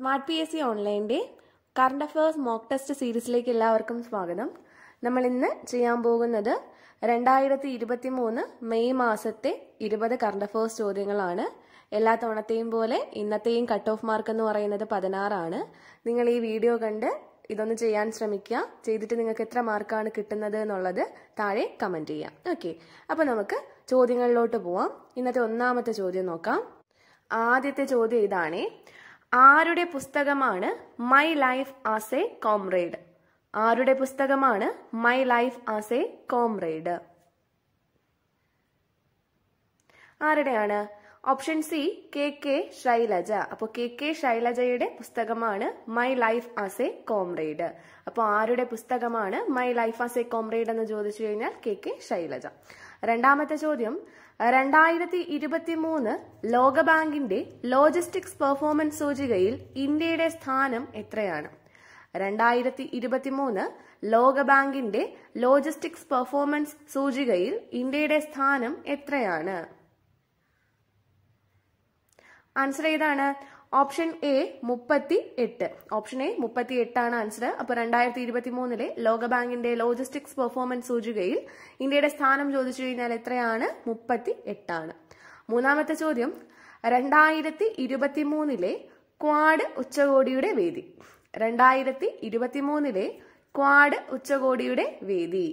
Smart P S C ഓൺലൈൻ്റെ current affairs mock test സീരീസിലേക്ക് എല്ലാവർക്കും സ്വാഗതം. നമ്മൾ ഇന്ന് ചെയ്യാൻ പോകുന്നത് 2023 മെയ് മാസത്തെ 20 കറണ്ട് അഫയേഴ്സ് ചോദ്യങ്ങളാണ്. എല്ലാ തവണത്തെയും പോലെ ഇന്നത്തെയും കട്ട് ഓഫ് മാർക്ക് എന്ന് പറയുന്നത് 16 ആണ്. നിങ്ങൾ ഈ വീഡിയോ കണ്ട് ഇതൊന്ന് ചെയ്യാൻ ശ്രമിക്കുക. ചെയ്തിട്ട് നിങ്ങൾക്ക് എത്ര മാർക്കാണ് കിട്ടുന്നത് എന്നുള്ളത് താഴെ കമന്റ് ചെയ്യാം. ഓക്കെ, അപ്പൊ നമുക്ക് ചോദ്യങ്ങളിലോട്ട് പോവാം. ഇന്നത്തെ ഒന്നാമത്തെ ചോദ്യം നോക്കാം. ആദ്യത്തെ ചോദ്യം ഇതാണേ: ആരുടെ പുസ്തകമാണ് my life as a comrade? ആരുടെ പുസ്തകമാണ് my life as a comrade? ആരുടെയാണ്? Option C K Shailaja. അപ്പോൾ കെ ശൈലജയുടെ പുസ്തകമാണ് my life as a comrade. അപ്പോൾ ആരുടെ പുസ്തകമാണ് my life as a comrade എന്ന് ചോദിച്ചു കഴിഞ്ഞാൽ കെ ശൈലജ. രണ്ടാമത്തെ ചോദ്യം: 2023 ലോകബാങ്കിന്റെ ലോജിസ്റ്റിക്സ് പെർഫോമൻസ് സൂചികയിൽ ഇന്ത്യയുടെ സ്ഥാനം എത്രയാണ്? 2023 ലോകബാങ്കിന്റെ ലോജിസ്റ്റിക്സ് പെർഫോമൻസ് സൂചികയിൽ ഇന്ത്യയുടെ സ്ഥാനം എത്രയാണ്? ആൻസർ ഏതാണ്? Option A 38. ഓപ്ഷൻ എ 38 ആണ് ആൻസർ. അപ്പൊ 2023 ലോകബാങ്കിന്റെ ലോജിസ്റ്റിക്സ് പെർഫോമൻസ് സൂചികയിൽ ഇന്ത്യയുടെ സ്ഥാനം ചോദിച്ചു കഴിഞ്ഞാൽ എത്രയാണ്? 38 ആണ്. മൂന്നാമത്തെ ചോദ്യം: 2023 ക്വാഡ് ഉച്ചകോടിയുടെ വേദി. 2023 ക്വാഡ് ഉച്ചകോടിയുടെ വേദി.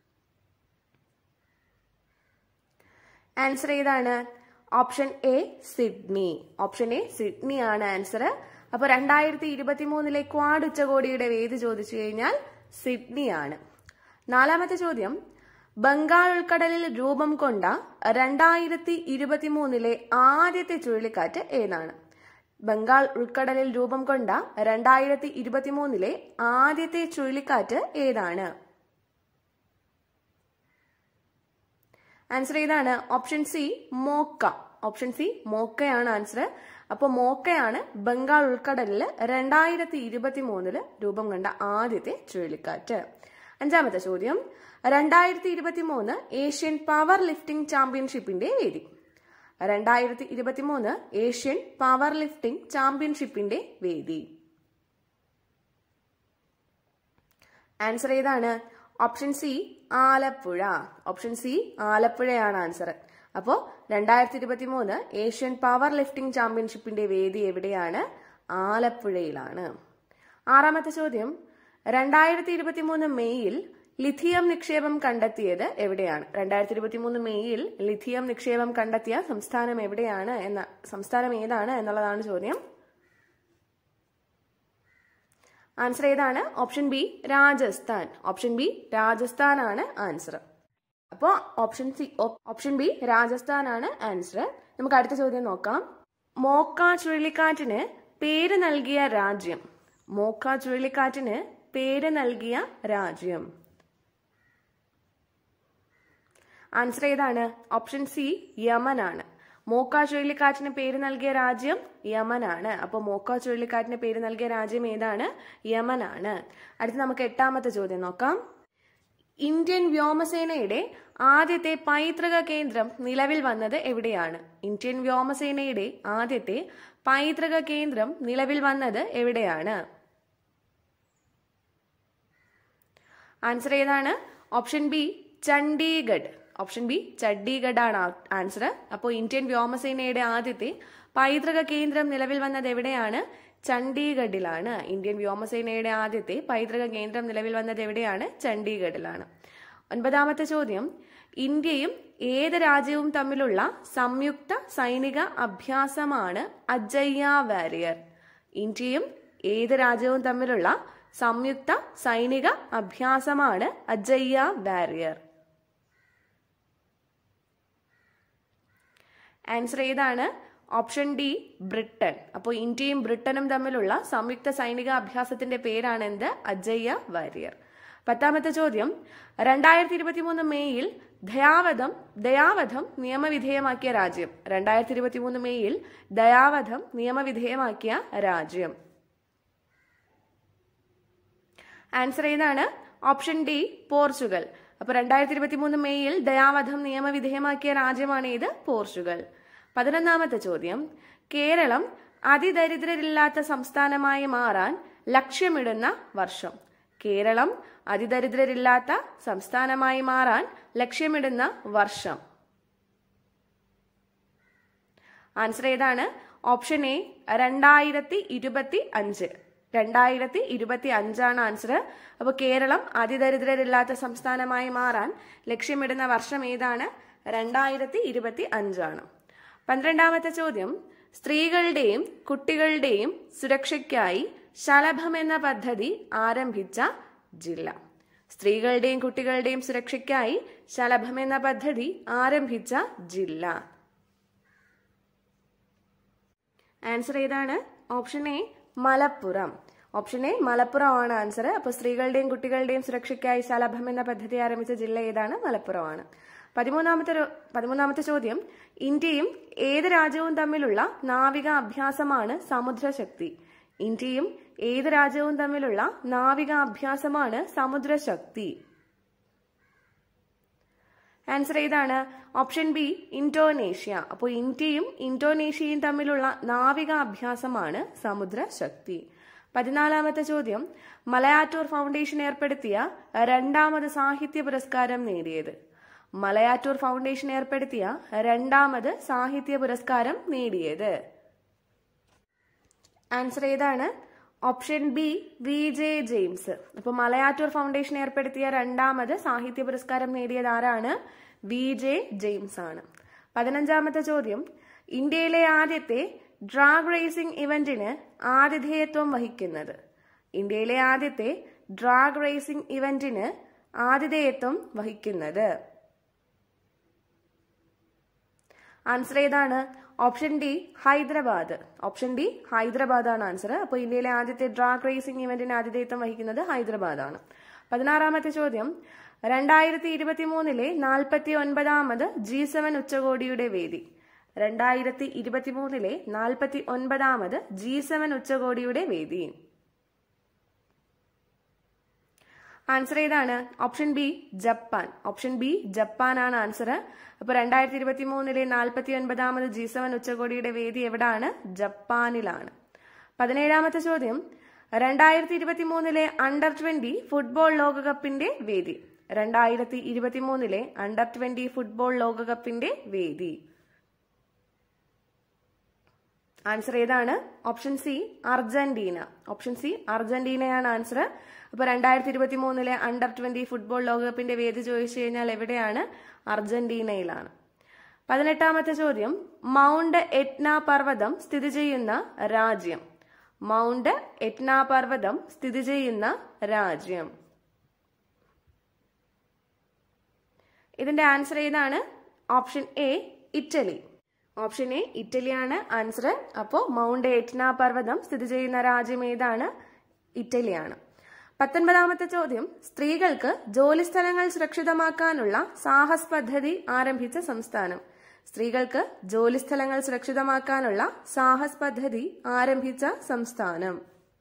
ആൻസർ ഏതാണ്? Option A Sydney. Option A Sydney ആണ് ആൻസർ. അപ്പൊ 2023 ക്വാഡ് ഉച്ചകോടിയുടെ വേദി ചോദിച്ചു കഴിഞ്ഞാൽ സിഡ്നി ആണ്. നാലാമത്തെ ചോദ്യം: ബംഗാൾ ഉൾക്കടലിൽ രൂപം കൊണ്ട 2023 ആദ്യത്തെ ചുഴലിക്കാറ്റ് ഏതാണ്? ബംഗാൾ ഉൾക്കടലിൽ രൂപം കൊണ്ട 2023 ആദ്യത്തെ ചുഴലിക്കാറ്റ് ഏതാണ്? ആൻസർ ഏതാണ്? Option C Mocha. Option C മോക്കയാണ് ആൻസർ. അപ്പോൾ മോക്കയാണ് ബംഗാൾ ഉൾക്കടലിൽ 2023 രൂപം കൊണ്ട ആദ്യത്തെ ചുഴലിക്കാറ്റ്. അഞ്ചാമത്തെ ചോദ്യം: 2023 ഏഷ്യൻ പവർ ലിഫ്റ്റിംഗ് ചാമ്പ്യൻഷിപ്പിന്റെ വേദി. 2023 ഏഷ്യൻ പവർ ലിഫ്റ്റിംഗ് ചാമ്പ്യൻഷിപ്പിന്റെ വേദി. ആൻസർ ഏതാണ്? Option C Alappuzha. Option C ആലപ്പുഴയാണ് ആൻസർ. അപ്പോ 2023 ഏഷ്യൻ പവർ ലിഫ്റ്റിംഗ് ചാമ്പ്യൻഷിപ്പിന്റെ വേദി എവിടെയാണ്? ആലപ്പുഴയിലാണ്. ആറാമത്തെ ചോദ്യം: 2023 മെയ്യിൽ ലിഥിയം നിക്ഷേപം കണ്ടെത്തിയത് എവിടെയാണ്? 2023 മെയ്യിൽ ലിഥിയം നിക്ഷേപം കണ്ടെത്തിയ സംസ്ഥാനം എവിടെയാണ് സംസ്ഥാനം ഏതാണ് എന്നുള്ളതാണ് ചോദ്യം. ആൻസർ ഏതാണ്? Option B Rajasthan. Option B Rajasthan ആണ് ആൻസർ. അപ്പോ ഓപ്ഷൻ ബി രാജസ്ഥാൻ ആണ് ആൻസർ. നമുക്ക് അടുത്ത ചോദ്യം നോക്കാം. മോക്ക ചുഴലിക്കാറ്റിന് പേര് നൽകിയ രാജ്യം. മോക്ക ചുഴലിക്കാറ്റിന് പേര് നൽകിയ രാജ്യം. ആൻസർ ഏതാണ്? ഓപ്ഷൻ സി യമൻ ആണ്. മോക്ക ചുഴലിക്കാറ്റിന് പേര് നൽകിയ രാജ്യം യമൻ ആണ്. അപ്പൊ മോക്ക ചുഴലിക്കാറ്റിന് പേര് നൽകിയ രാജ്യം ഏതാണ്? യമൻ ആണ്. അടുത്ത നമുക്ക് എട്ടാമത്തെ ചോദ്യം നോക്കാം. ഇന്ത്യൻ വ്യോമസേനയുടെ ആദ്യത്തെ പൈതൃക കേന്ദ്രം നിലവിൽ വന്നത് എവിടെയാണ്? ഇന്ത്യൻ വ്യോമസേനയുടെ ആദ്യത്തെ പൈതൃക കേന്ദ്രം നിലവിൽ വന്നത് എവിടെയാണ്? ആൻസർ ഏതാണ്? Option B Chandigarh. Option B Chandigarh ആണ് ആൻസർ. അപ്പോൾ ഇന്ത്യൻ വ്യോമസേനയുടെ ആദ്യത്തെ പൈതൃക കേന്ദ്രം നിലവിൽ വന്നത് എവിടെയാണ്? ചണ്ഡീഗഡിലാണ്. ഇന്ത്യൻ വ്യോമസേനയുടെ ആദ്യത്തെ പൈതൃക കേന്ദ്രം നിലവിൽ വന്നത് എവിടെയാണ്? ചണ്ഡീഗഡിലാണ്. ഒൻപതാമത്തെ ചോദ്യം: ഇന്ത്യയും ഏത് രാജ്യവും തമ്മിലുള്ള സംയുക്ത സൈനിക അഭ്യാസമാണ് അജയ്യ വാരിയർ? ഇന്ത്യയും ഏത് രാജ്യവും തമ്മിലുള്ള സംയുക്ത സൈനിക അഭ്യാസമാണ് അജയ്യ വാരിയർ. ആൻസർ ഏതാണ്? Option D Britain. അപ്പോൾ ഇന്ത്യയും ബ്രിട്ടനും തമ്മിലുള്ള സംയുക്ത സൈനിക അഭ്യാസത്തിന്റെ പേരാണ് എന്ത്? അജയ്യ വാരിയർ. പത്താമത്തെ ചോദ്യം: 2023 മെയ്യിൽ ദയാവധം നിയമവിധേയമാക്കിയ രാജ്യം. 2023 മെയ്യിൽ ദയാവധം നിയമവിധേയമാക്കിയ രാജ്യം. ആൻസർ ഏതാണ്? Option D Portugal. അപ്പൊ 2023 മെയ്യിൽ ദയാവധം നിയമവിധേയമാക്കിയ രാജ്യമാണ് ഇത്? പോർച്ചുഗൽ. 11ാമത്തെ ചോദ്യം: കേരളം അതിദരിദ്രരില്ലാത്ത സംസ്ഥാനമായി മാറാൻ ലക്ഷ്യമിടുന്ന വർഷം. കേരളം അതിദരിദ്രരില്ലാത്ത സംസ്ഥാനമായി മാറാൻ ലക്ഷ്യമിടുന്ന വർഷം. ആൻസർ ഏതാണ്? Option A 2025. 2025 ആൻസർ. അപ്പോൾ കേരളം അതിദരിദ്രരില്ലാത്ത സംസ്ഥാനമായി മാറാൻ ലക്ഷ്യമിടുന്ന വർഷം ഏതാണ്? 2025 ആണ്. 12ാമത്തെ ചോദ്യം, സ്ത്രീകളുടെയും കുട്ടികളുടെയും സുരക്ഷയ്ക്കായി ശലഭം എന്ന പദ്ധതി ആരംഭിച്ച ജില്ല. സ്ത്രീകളുടെയും കുട്ടികളുടെയും സുരക്ഷയ്ക്കായി ശലഭം എന്ന പദ്ധതി ആരംഭിച്ച ജില്ല. ആൻസർ ഏതാണ്? Option A Malappuram. Option A Malappuram ആണ് ആൻസർ. അപ്പോൾ സ്ത്രീകളുടെയും കുട്ടികളുടെയും സുരക്ഷയ്ക്കായി ശലഭം എന്ന പദ്ധതി ആരംഭിച്ച ജില്ല ഏതാണ്? മലപ്പുറമാണ്. 13ാമത്തെ ചോദ്യം, ഇന്ത്യയും ഏത് രാജ്യവും തമ്മിലുള്ള നാവിക അഭ്യാസമാണ് സമുദ്രശക്തി? ഇന്ത്യയും ഏത് രാജ്യവും തമ്മിലുള്ള നാവിക അഭ്യാസമാണ് സമുദ്രശക്തി? ആൻസർ ഏതാണ്? Option B Indonesia. അപ്പോൾ ഇന്ത്യയും ഇന്തോനേഷ്യയും തമ്മിലുള്ള നാവിക അഭ്യാസമാണ് സമുദ്രശക്തി. 14ാമത്തെ ചോദ്യം, മലയാറ്റൂർ ഫൗണ്ടേഷൻ ഏർപ്പെടുത്തിയ രണ്ടാമത് സാഹിത്യ പുരസ്കാരം നേടിയത്. മലയാറ്റൂർ ഫൗണ്ടേഷൻ ഏർപ്പെടുത്തിയ രണ്ടാമത് സാഹിത്യ പുരസ്കാരം നേടിയത്. ആൻസർ ഏതാണ്? Option B VJ James. അപ്പോൾ മലയാറ്റൂർ ഫൗണ്ടേഷൻ ഏർപ്പെടുത്തിയ രണ്ടാമത് സാഹിത്യ പുരസ്കാരം നേടിയത് ആരാണ്? VJ ജെയിംസ് ആണ്. 15ാമത്തെ ചോദ്യം, ഇന്ത്യയിലെ ആദ്യത്തെ ഡ്രാഗ് റേസിംഗ് ഇവന്റിന് ആതിഥേയത്വം വഹിക്കുന്നത്. ഇന്ത്യയിലെ ആദ്യത്തെ ഡ്രാഗ് റേസിംഗ് ഇവന്റിന് ആതിഥേയത്വം വഹിക്കുന്നത്. ആൻസർ ഏതാണ്? Option D Hyderabad. Option D Hyderabad ആണ് ആൻസർ. അപ്പോൾ ഇന്ത്യയിലെ ആദ്യത്തെ ഡ്രാഗ് റേസിംഗ് ഇവന്റിന് ആതിഥേയത്വം വഹിക്കുന്നത് ഹൈദരാബാദ് ആണ്. 16ാമത്തെ ചോദ്യം, 2023 49ാമത് G7 ഉച്ചകോടിയുടെ വേദി. 2023 49ാമത് G7 ഉച്ചകോടിയുടെ വേദി. ആൻസർ ഏതാണ്? Option B Japan. Option B Japan ആണ് ആൻസർ. അപ്പൊ 2023 49ാമത് G7 ഉച്ചകോടിയുടെ വേദി എവിടാണ്? ജപ്പാനിലാണ്. 17ാമത്തെ ചോദ്യം, 2023 അണ്ടർ-20 ഫുട്ബോൾ ലോകകപ്പിന്റെ വേദി. 2023 അണ്ടർ-20 ഫുട്ബോൾ ലോകകപ്പിന്റെ വേദി. ആൻസർ ഏതാണ്? Option C Argentina. Option C അർജന്റീനയാണ് ആൻസർ. അപ്പൊ 2023 അണ്ടർ-20 ഫുട്ബോൾ ലോകകപ്പിന്റെ വേദി ചോദിച്ചു കഴിഞ്ഞാൽ എവിടെയാണ്? അർജന്റീനയിലാണ്. 18ാമത്തെ ചോദ്യം, മൗണ്ട് എറ്റ്ന പർവ്വതം സ്ഥിതി ചെയ്യുന്ന രാജ്യം. മൗണ്ട് എറ്റ്ന പർവ്വതം സ്ഥിതി ചെയ്യുന്ന രാജ്യം. ഇതിന്റെ ആൻസർ ഏതാണ്? Option A Italy. Option A ഇറ്റലിയാണ് ആൻസർ. അപ്പോൾ മൗണ്ട് എറ്റ്ന പർവ്വതം സ്ഥിതി ചെയ്യുന്ന രാജ്യം ഏതാണ്? ഇറ്റലിയാണ്. 19ാമത്തെ ചോദ്യം, സ്ത്രീകൾക്ക് ജോലിസ്ഥലങ്ങൾ സുരക്ഷിതമാക്കാനുള്ള സാഹസ് പദ്ധതി ആരംഭിച്ച സംസ്ഥാനം. സ്ത്രീകൾക്ക് ജോലിസ്ഥലങ്ങൾ സുരക്ഷിതമാക്കാനുള്ള സാഹസ് പദ്ധതി ആരംഭിച്ച സംസ്ഥാനം.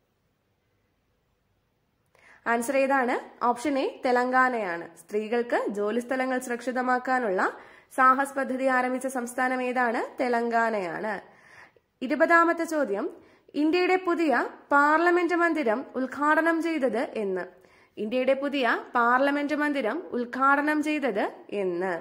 ആൻസർ ഏതാണ്? ഓപ്ഷൻ എ തെലങ്കാനയാണ്. സ്ത്രീകൾക്ക് ജോലിസ്ഥലങ്ങൾ സുരക്ഷിതമാക്കാനുള്ള സാഹസ് പദ്ധതി ആരംഭിച്ച സംസ്ഥാനം ഏതാണ്? തെലങ്കാനയാണ്. 20ാമത്തെ ചോദ്യം, ഇന്ത്യയുടെ പുതിയ പാർലമെന്റ് മന്ദിരം ഉദ്ഘാടനം ചെയ്തത് എന്ന്. ഇന്ത്യയുടെ പുതിയ പാർലമെന്റ് മന്ദിരം ഉദ്ഘാടനം ചെയ്തത് എന്ന്.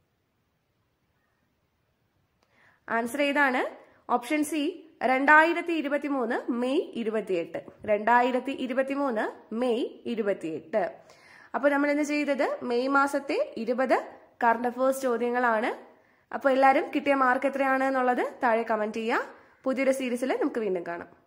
ആൻസർ ഏതാണ്? Option C 2023 May 28. 2023 മെയ് 28. അപ്പോൾ നമ്മൾ ഇന്ന് ചെയ്തത് മെയ് മാസത്തെ 20 കറണ്ട് അഫയേഴ്സ് ചോദ്യങ്ങളാണ്. അപ്പോൾ എല്ലാവരും കിട്ടിയ മാർക്ക് എത്രയാണ് എന്നുള്ളത് താഴെ കമന്റ് ചെയ്യുക. പുതിയൊരു സീരീസിൽ നമുക്ക് വീണ്ടും കാണാം.